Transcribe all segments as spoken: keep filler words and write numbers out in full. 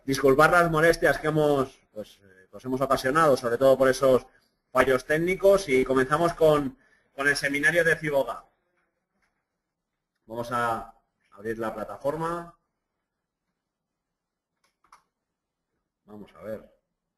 disculpar las molestias que hemos, pues, eh, os hemos ocasionado, sobre todo por esos fallos técnicos, y comenzamos con, con el seminario de FIBOGAP. Vamos a abrir la plataforma. Vamos a ver.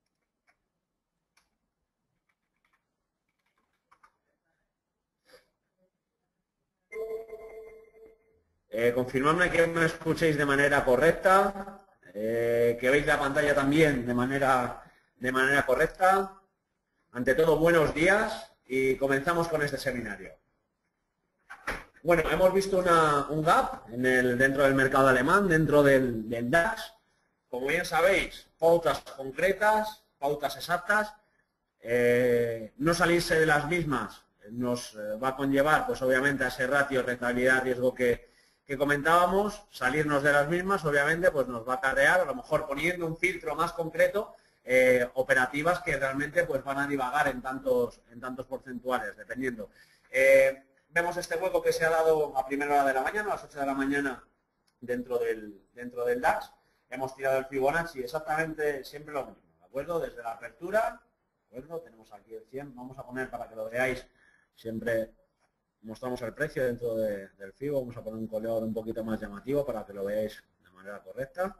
Eh, confirmadme que me escuchéis de manera correcta, eh, que veis la pantalla también de manera, de manera correcta. Ante todo, buenos días y comenzamos con este seminario. Bueno, hemos visto una, un gap en el, dentro del mercado alemán, dentro del, del DAX. Como bien sabéis, pautas concretas, pautas exactas. Eh, no salirse de las mismas nos eh, va a conllevar, pues obviamente, a ese ratio rentabilidad-riesgo que que comentábamos. Salirnos de las mismas, obviamente, pues nos va a acarrear, a lo mejor poniendo un filtro más concreto, eh, operativas que realmente pues van a divagar en tantos, en tantos porcentuales, dependiendo. Eh, vemos este hueco que se ha dado a primera hora de la mañana, a las ocho de la mañana, dentro del, dentro del DAX. Hemos tirado el Fibonacci exactamente siempre lo mismo, ¿de acuerdo? Desde la apertura, ¿de acuerdo? Tenemos aquí el cien, vamos a poner para que lo veáis siempre. Mostramos el precio dentro de, del FIBO, vamos a poner un color un poquito más llamativo para que lo veáis de manera correcta.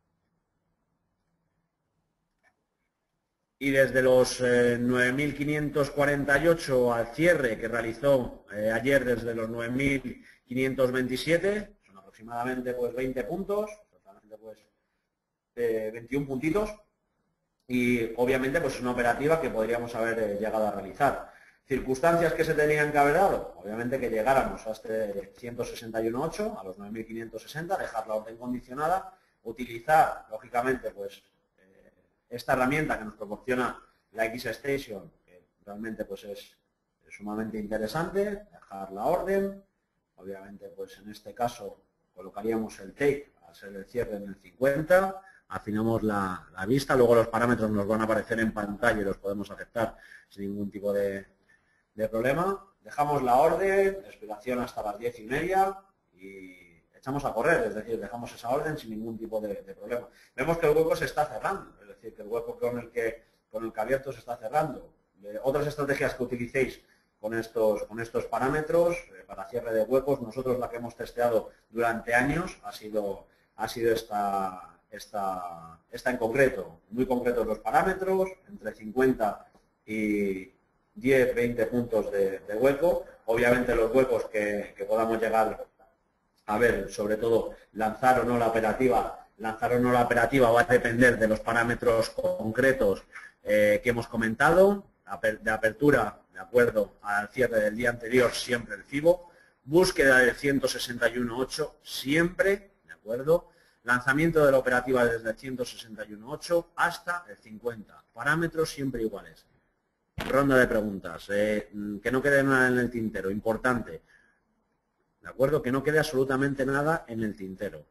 Y desde los eh, nueve mil quinientos cuarenta y ocho al cierre que realizó eh, ayer, desde los nueve mil quinientos veintisiete, son aproximadamente pues veinte puntos, totalmente pues eh, veintiún puntitos, y obviamente pues una operativa que podríamos haber eh, llegado a realizar. Circunstancias que se tenían que haber dado, obviamente que llegáramos a este ciento sesenta y uno punto ocho, a los nueve mil quinientos sesenta, dejar la orden condicionada, utilizar, lógicamente, pues eh, esta herramienta que nos proporciona la X-Station, que realmente pues es, es sumamente interesante, dejar la orden, obviamente pues en este caso colocaríamos el take al ser el cierre en el cincuenta, afinamos la, la vista, luego los parámetros nos van a aparecer en pantalla y los podemos aceptar sin ningún tipo de de problema. Dejamos la orden, expiración hasta las diez y media y echamos a correr, es decir, dejamos esa orden sin ningún tipo de, de problema. Vemos que el hueco se está cerrando, es decir, que el hueco con el que, con el que abierto se está cerrando. Eh, otras estrategias que utilicéis con estos, con estos parámetros eh, para cierre de huecos, nosotros la que hemos testeado durante años ha sido, ha sido esta, esta, esta en concreto, muy concretos los parámetros, entre cincuenta y diez, veinte puntos de, de hueco. Obviamente los huecos que, que podamos llegar a ver, sobre todo lanzar o no la operativa, lanzar o no la operativa va a depender de los parámetros concretos eh, que hemos comentado, de apertura, de acuerdo al cierre del día anterior, siempre el FIBO, búsqueda del ciento sesenta y uno punto ocho, siempre, de acuerdo, lanzamiento de la operativa desde el ciento sesenta y uno punto ocho hasta el cincuenta, parámetros siempre iguales. Ronda de preguntas, eh, que no quede nada en el tintero, importante, ¿de acuerdo? Que no quede absolutamente nada en el tintero.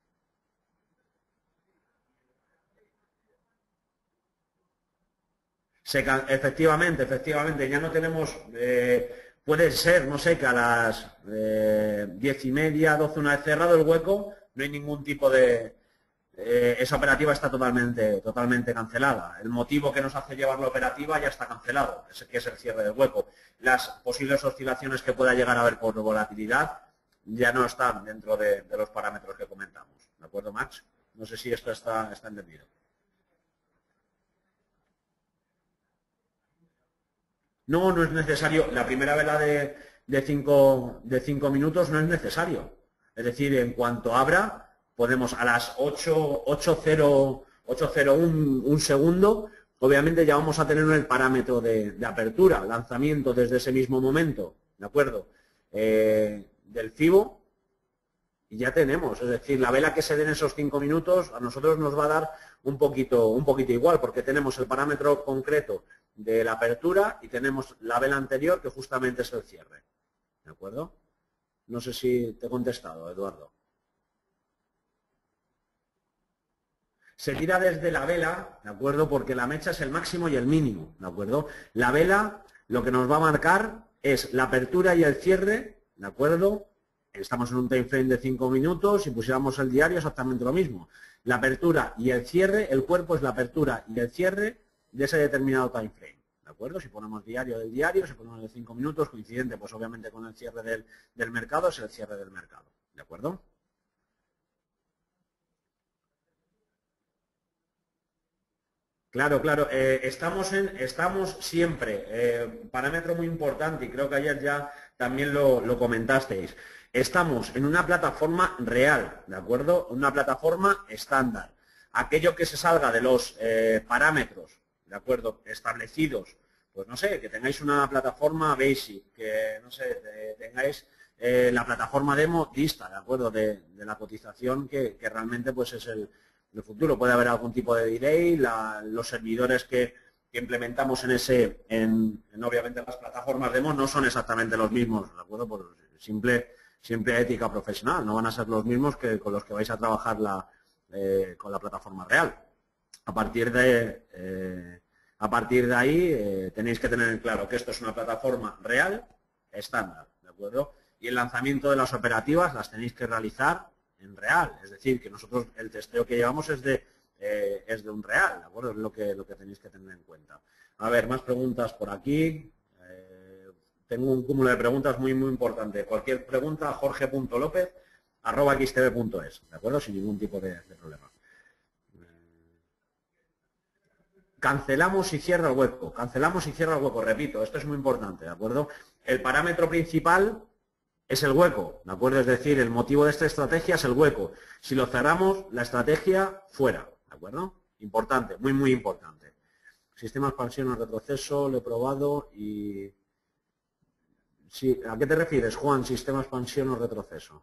Se, efectivamente, efectivamente, ya no tenemos, eh, puede ser, no sé, que a las eh, diez y media, doce, una vez cerrado el hueco, no hay ningún tipo de... Eh, esa operativa está totalmente, totalmente cancelada. El motivo que nos hace llevar la operativa ya está cancelado, ese que es el cierre del hueco. Las posibles oscilaciones que pueda llegar a haber por volatilidad ya no están dentro de, de los parámetros que comentamos. ¿De acuerdo, Max? No sé si esto está, está entendido. No, no es necesario. La primera vela de, de, cinco, de cinco minutos no es necesario. Es decir, en cuanto abra, podemos a las ocho cero uno, un segundo, obviamente ya vamos a tener el parámetro de, de apertura, lanzamiento desde ese mismo momento, ¿de acuerdo? Eh, del FIBO, y ya tenemos, es decir, la vela que se dé en esos cinco minutos a nosotros nos va a dar un poquito, un poquito igual, porque tenemos el parámetro concreto de la apertura y tenemos la vela anterior que justamente es el cierre, ¿de acuerdo? No sé si te he contestado, Eduardo. Se tira desde la vela, ¿de acuerdo? Porque la mecha es el máximo y el mínimo, ¿de acuerdo? La vela lo que nos va a marcar es la apertura y el cierre, ¿de acuerdo? estamos en un time frame de cinco minutos, si pusiéramos el diario exactamente lo mismo. La apertura y el cierre, el cuerpo es la apertura y el cierre de ese determinado time frame. ¿De acuerdo? Si ponemos diario del diario, si ponemos de cinco minutos, coincidente pues obviamente con el cierre del, del mercado, es el cierre del mercado. ¿De acuerdo? Claro, claro. Eh, estamos, en, estamos siempre, eh, parámetro muy importante, y creo que ayer ya también lo, lo comentasteis, estamos en una plataforma real, ¿de acuerdo? Una plataforma estándar. Aquello que se salga de los eh, parámetros, ¿de acuerdo?, establecidos, pues no sé, que tengáis una plataforma basic, que no sé, de, tengáis eh, la plataforma demo lista, ¿de acuerdo?, de, de la cotización que, que realmente pues es el en el futuro. Puede haber algún tipo de delay, la, los servidores que, que implementamos en ese, en, en obviamente las plataformas demo no son exactamente los mismos, ¿de acuerdo? Por simple, simple ética profesional, no van a ser los mismos que con los que vais a trabajar la, eh, con la plataforma real. A partir de, eh, a partir de ahí eh, tenéis que tener en claro que esto es una plataforma real, estándar, ¿de acuerdo? Y el lanzamiento de las operativas las tenéis que realizar en real, es decir, que nosotros el testeo que llevamos es de, eh, es de un real, ¿de acuerdo? Es lo que, lo que tenéis que tener en cuenta. A ver, más preguntas por aquí. Eh, tengo un cúmulo de preguntas muy, muy importante. Cualquier pregunta, jorge punto lópez arroba x t v punto es, ¿de acuerdo? Sin ningún tipo de, de problema. Cancelamos y cierra el hueco. Cancelamos y cierra el hueco, repito, esto es muy importante, ¿de acuerdo? El parámetro principal es el hueco, ¿de acuerdo? Es decir, el motivo de esta estrategia es el hueco. Si lo cerramos, la estrategia fuera, ¿de acuerdo? Importante, muy, muy importante. Sistema expansión o retroceso, lo he probado y... Sí, ¿a qué te refieres, Juan? Sistema expansión o retroceso.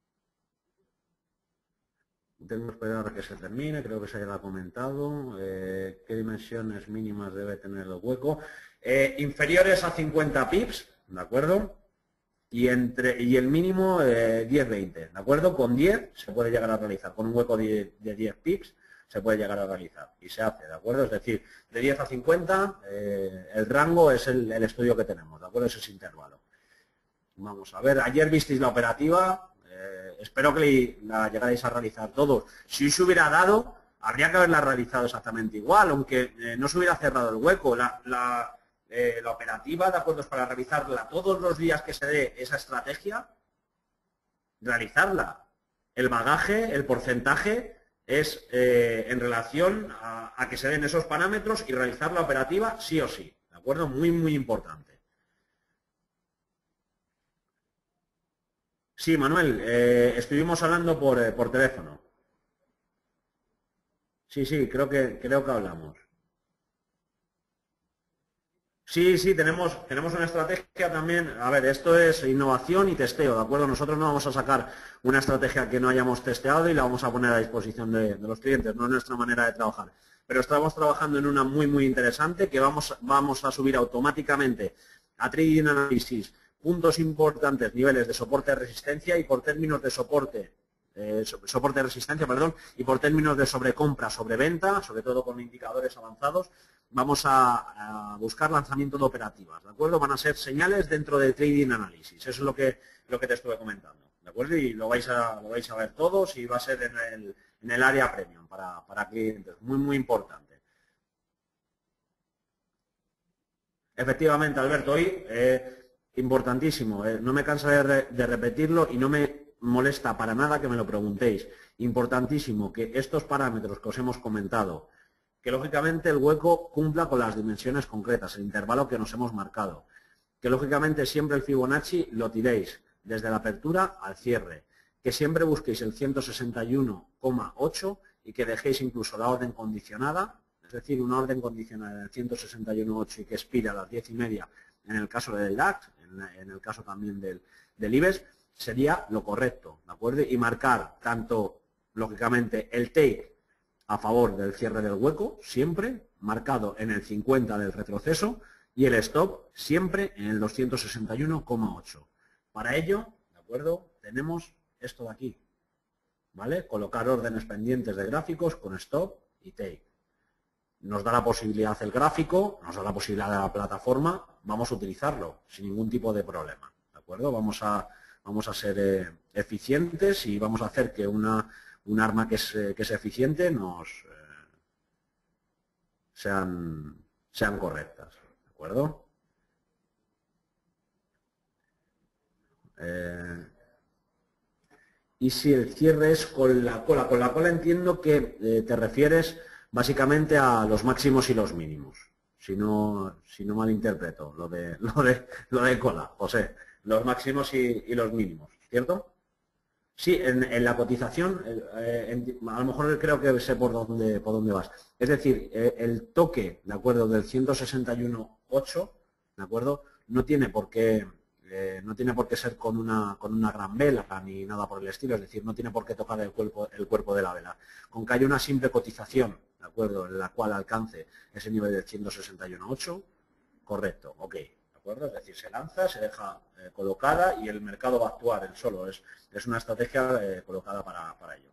Tengo que esperar a que se termine, creo que se haya comentado. Eh, ¿Qué dimensiones mínimas debe tener el hueco? Eh, inferiores a cincuenta pips, ¿de acuerdo? Y, entre, y el mínimo eh, diez veinte, ¿de acuerdo? Con diez se puede llegar a realizar, con un hueco de, de diez pips se puede llegar a realizar y se hace, ¿de acuerdo? Es decir, de diez a cincuenta eh, el rango es el, el estudio que tenemos, ¿de acuerdo? Ese es intervalo. Vamos a ver, ayer visteis la operativa, eh, espero que la llegarais a realizar todos. Si hoy se hubiera dado, habría que haberla realizado exactamente igual, aunque eh, no se hubiera cerrado el hueco. La, la, Eh, la operativa, ¿de acuerdo? Es para realizarla todos los días que se dé esa estrategia, realizarla. El bagaje, el porcentaje es eh, en relación a, a que se den esos parámetros y realizar la operativa sí o sí, ¿de acuerdo? Muy, muy importante. Sí, Manuel, eh, estuvimos hablando por, eh, por teléfono. Sí, sí, creo que, creo que hablamos. Sí, sí, tenemos, tenemos una estrategia también. A ver, esto es innovación y testeo, ¿de acuerdo? Nosotros no vamos a sacar una estrategia que no hayamos testeado y la vamos a poner a disposición de, de los clientes, no es nuestra manera de trabajar. Pero estamos trabajando en una muy, muy interesante que vamos, vamos a subir automáticamente a Trading Analysis puntos importantes, niveles de soporte de resistencia y por términos de soporte, eh, soporte de resistencia, perdón, y por términos de sobrecompra, sobreventa, sobre todo con indicadores avanzados, vamos a, a buscar lanzamiento de operativas, ¿de acuerdo? Van a ser señales dentro de Trading Analysis, eso es lo que, lo que te estuve comentando, ¿de acuerdo? Y lo vais a, lo vais a ver todos y va a ser en el, en el área premium para, para clientes, muy, muy importante. Efectivamente, Alberto, hoy, eh, importantísimo, eh, no me cansaré de, de repetirlo y no me molesta para nada que me lo preguntéis. Importantísimo que estos parámetros que os hemos comentado, que lógicamente el hueco cumpla con las dimensiones concretas, el intervalo que nos hemos marcado, que lógicamente siempre el Fibonacci lo tiréis desde la apertura al cierre, que siempre busquéis el ciento sesenta y uno coma ocho y que dejéis incluso la orden condicionada, es decir, una orden condicionada del ciento sesenta y uno coma ocho y que expira a las diez y media en el caso del DAX, en el caso también del, del IBEX, sería lo correcto, ¿de acuerdo? Y marcar tanto, lógicamente, el take a favor del cierre del hueco, siempre marcado en el cincuenta del retroceso y el stop siempre en el doscientos sesenta y uno coma ocho. Para ello, ¿de acuerdo? Tenemos esto de aquí, ¿vale? Colocar órdenes pendientes de gráficos con stop y take. Nos da la posibilidad el gráfico, nos da la posibilidad de la plataforma, vamos a utilizarlo sin ningún tipo de problema, ¿de acuerdo? Vamos a, vamos a ser eh, eficientes y vamos a hacer que una, un arma que es, eh, que es eficiente nos eh, sean, sean correctas, ¿de acuerdo? Eh, y si el cierre es con la cola, con la cola entiendo que eh, te refieres básicamente a los máximos y los mínimos, si no, si no malinterpreto lo de, lo de, lo de cola, José, los máximos y, y los mínimos, ¿cierto? Sí, en, en la cotización, eh, en, a lo mejor creo que sé por dónde, por dónde vas. Es decir, eh, el toque, ¿de acuerdo?, del ciento sesenta y uno punto ocho, ¿de acuerdo?, no tiene por qué... Eh, no tiene por qué ser con una, con una gran vela ni nada por el estilo, es decir, no tiene por qué tocar el cuerpo, el cuerpo de la vela. Con que haya una simple cotización, ¿de acuerdo?, en la cual alcance ese nivel del ciento sesenta y uno punto ocho, correcto, ok, ¿de acuerdo? Es decir, se lanza, se deja eh, colocada y el mercado va a actuar él solo, es, es una estrategia eh, colocada para, para ello.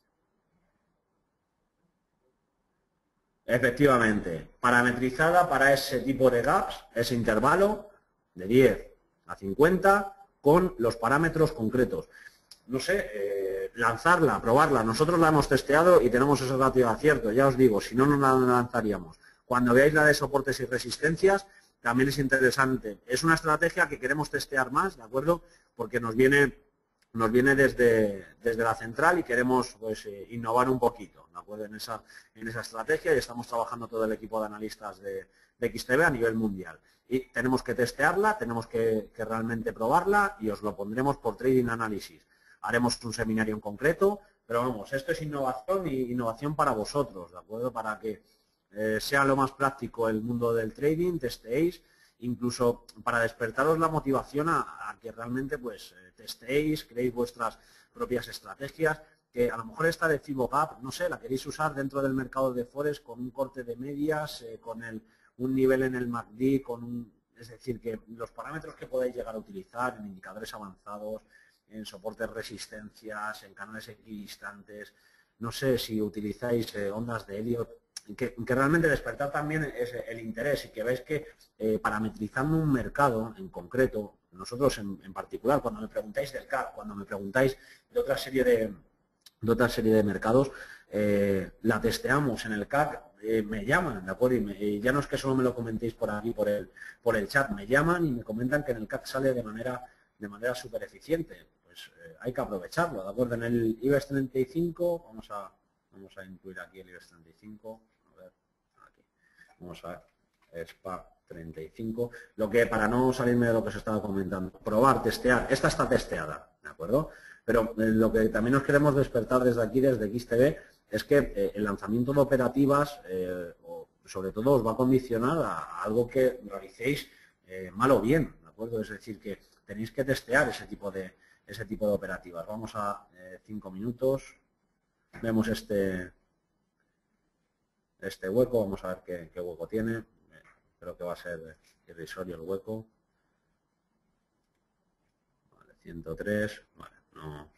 Efectivamente, parametrizada para ese tipo de gaps, ese intervalo de diez a cincuenta con los parámetros concretos. No sé, eh, lanzarla, probarla. Nosotros la hemos testeado y tenemos ese ratio de acierto. Ya os digo, si no, no la lanzaríamos. Cuando veáis la de soportes y resistencias, también es interesante. Es una estrategia que queremos testear más, ¿de acuerdo? Porque nos viene, nos viene desde, desde la central y queremos pues, eh, innovar un poquito, ¿de acuerdo? En esa, en esa estrategia y estamos trabajando todo el equipo de analistas de, de X T B a nivel mundial. Y tenemos que testearla, tenemos que, que realmente probarla y os lo pondremos por Trading Analysis. Haremos un seminario en concreto, pero vamos, esto es innovación y innovación para vosotros, ¿de acuerdo? Para que eh, sea lo más práctico el mundo del trading, testeéis, incluso para despertaros la motivación a, a que realmente pues eh, testeéis, creéis vuestras propias estrategias, que a lo mejor esta de Fibo Gap, no sé, la queréis usar dentro del mercado de Forex con un corte de medias, eh, con el, un nivel en el M A C D, con un, es decir, que los parámetros que podéis llegar a utilizar en indicadores avanzados, en soportes resistencias, en canales equidistantes, no sé si utilizáis eh, ondas de Elliott, que, que realmente despertar también es el interés y que veis que eh, parametrizando un mercado en concreto, nosotros en, en particular, cuando me preguntáis del C A C, cuando me preguntáis de otra serie de, de, otra serie de mercados, eh, la testeamos en el C A C, eh, me llaman, ¿de acuerdo? Y, me, y ya no es que solo me lo comentéis por aquí, por el, por el chat, me llaman y me comentan que en el C A C sale de manera, de manera súper eficiente. Pues eh, hay que aprovecharlo, ¿de acuerdo? En el IBEX treinta y cinco, vamos a, vamos a incluir aquí el IBEX treinta y cinco, a ver, aquí, vamos a ver, SPA treinta y cinco, lo que para no salirme de lo que os estaba comentando, probar, testear, esta está testeada, ¿de acuerdo? Pero eh, lo que también nos queremos despertar desde aquí, desde X T B, es que eh, el lanzamiento de operativas, eh, o sobre todo, os va a condicionar a, a algo que realicéis eh, mal o bien, ¿de acuerdo? Es decir, que tenéis que testear ese tipo de, ese tipo de operativas. Vamos a eh, cinco minutos, vemos este, este hueco, vamos a ver qué, qué hueco tiene. Creo que va a ser irrisorio el hueco. Vale, ciento tres. Vale, no.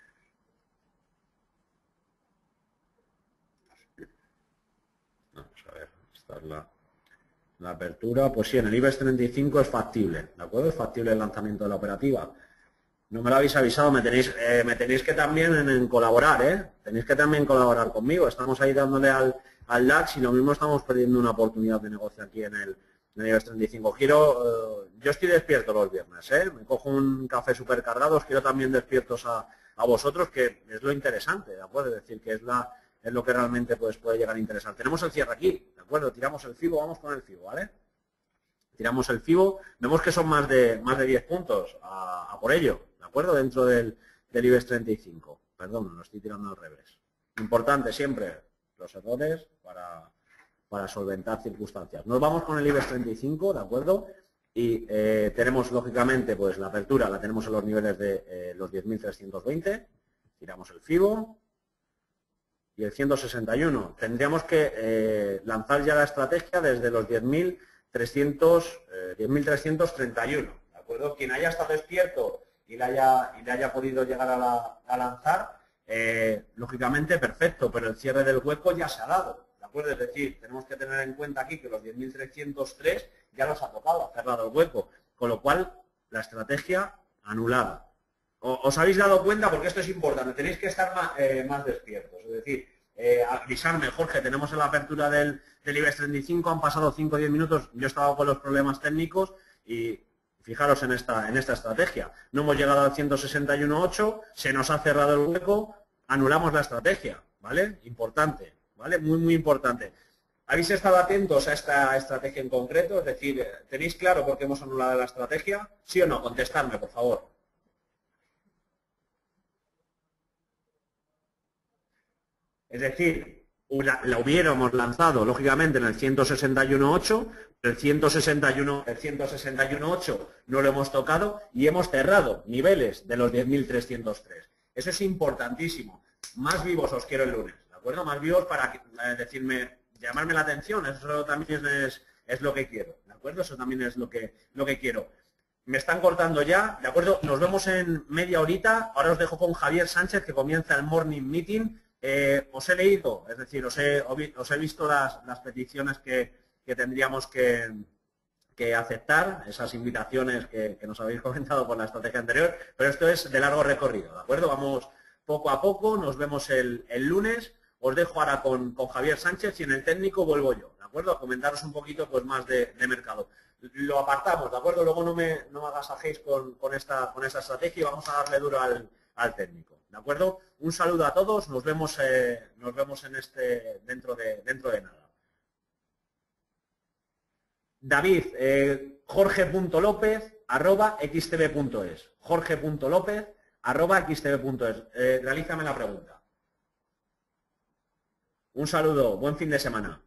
Vamos a ver, esta es la, la apertura. Pues sí, en el IBEX treinta y cinco es factible, ¿de acuerdo? Es factible el lanzamiento de la operativa. No me lo habéis avisado, me tenéis, eh, me tenéis que también en, en colaborar, ¿eh? Tenéis que también colaborar conmigo. Estamos ahí dándole al, al DAX y lo mismo estamos perdiendo una oportunidad de negocio aquí en el, en el IBEX treinta y cinco. Quiero, eh, yo estoy despierto los viernes, ¿eh? Me cojo un café súper cargado, os quiero también despiertos a, a vosotros, que es lo interesante, ¿de acuerdo? Es decir, que es, la, es lo que realmente pues, puede llegar a interesar. Tenemos el cierre aquí, ¿de acuerdo? Tiramos el FIBO, vamos con el FIBO, ¿vale? Tiramos el FIBO, vemos que son más de, más de diez puntos a, a por ello, ¿de acuerdo? Dentro del, del IBEX treinta y cinco. Perdón, lo estoy tirando al revés. Importante siempre los errores para, para solventar circunstancias. Nos vamos con el IBEX treinta y cinco, ¿de acuerdo? Y eh, tenemos, lógicamente, pues la apertura la tenemos en los niveles de eh, los diez mil trescientos veinte. Tiramos el FIBO. Y el ciento sesenta y uno. Tendríamos que eh, lanzar ya la estrategia desde los diez mil trescientos treinta y uno, ¿de acuerdo? Quien haya estado despierto y le haya, y le haya podido llegar a, la, a lanzar, eh, lógicamente perfecto, pero el cierre del hueco ya se ha dado, ¿de acuerdo? Es decir, tenemos que tener en cuenta aquí que los diez mil trescientos tres ya los ha tocado, ha cerrado el hueco, con lo cual la estrategia anulada, os habéis dado cuenta, porque esto es importante, tenéis que estar más, eh, más despiertos. Es decir, eh, avisarme, Jorge, tenemos en la apertura del, del IBEX treinta y cinco, han pasado cinco o diez minutos, yo estaba con los problemas técnicos y fijaros en esta, en esta estrategia. No hemos llegado al ciento sesenta y uno coma ocho, se nos ha cerrado el hueco, anulamos la estrategia, ¿vale? Importante, ¿vale? Muy, muy importante. ¿Habéis estado atentos a esta estrategia en concreto? Es decir, ¿tenéis claro por qué hemos anulado la estrategia? ¿Sí o no? Contestadme, por favor. Es decir, la, la hubiéramos lanzado, lógicamente, en el ciento sesenta y uno coma ocho, pero el ciento sesenta y uno, el ciento sesenta y uno coma ocho no lo hemos tocado y hemos cerrado niveles de los diez mil trescientos tres. Eso es importantísimo. Más vivos os quiero el lunes, ¿de acuerdo? Más vivos para eh, decirme, llamarme la atención, eso también es, es lo que quiero, ¿de acuerdo? Eso también es lo que, lo que quiero. Me están cortando ya, ¿de acuerdo? Nos vemos en media horita. Ahora os dejo con Javier Sánchez, que comienza el morning meeting. Eh, os he leído, es decir, os he, os he visto las, las peticiones que, que tendríamos que, que aceptar, esas invitaciones que, que nos habéis comentado por la estrategia anterior, pero esto es de largo recorrido, ¿de acuerdo? Vamos poco a poco, nos vemos el, el lunes, os dejo ahora con, con Javier Sánchez y en el técnico vuelvo yo, ¿de acuerdo? A comentaros un poquito pues más de, de mercado. Lo apartamos, ¿de acuerdo? Luego no me, no me agasajéis con, con, esta, con esta estrategia y vamos a darle duro al, al técnico, ¿de acuerdo? Un saludo a todos, nos vemos, eh, nos vemos en este dentro de, dentro de nada. David, eh, jorge.lopez arroba xtb.es, jorge.lopez arroba xtb.es. Eh, realízame la pregunta. Un saludo, buen fin de semana.